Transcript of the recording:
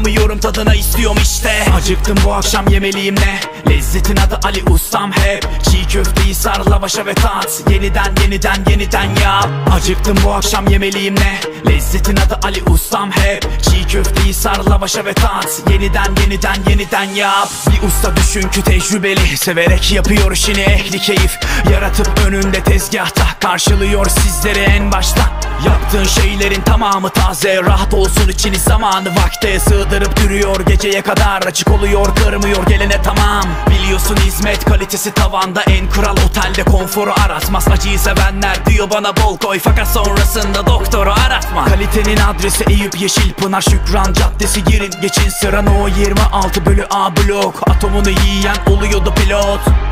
dayanamıyorum tadına, istiyorum işte. Acıktım bu akşam yemeliyim ne? Lezzetin adı Ali Ustam hep. Çiğ köfteyi sar lavaşa ve tat. Yeniden yap. Acıktım bu akşam yemeliyim ne? Lezzetin adı Ali Ustam hep. Çiğ köfteyi sar lavaşa ve tat. Yeniden yap. Bir usta düşün ki tecrübeli, severek yapıyor işini, ehli keyif. Yaratıp önünde tezgahta karşılıyor sizleri en baştan. Yaptığın şeylerin tamamı taze, rahat olsun içini zamanı vakte sığdırıp duruyor geceye kadar. Açık oluyor, kırmıyor gelene tamam. Biliyorsun hizmet kalitesi tavanda, en kral otelde konforu aratmaz. Acıyı sevenler diyor bana bol koy, fakat sonrasında doktoru aratma. Kalitenin adresi Eyüp Yeşilpınar Şükran Caddesi, girin geçin sıra No 26/A blok. Atomunu yiyen oluyordu pilot.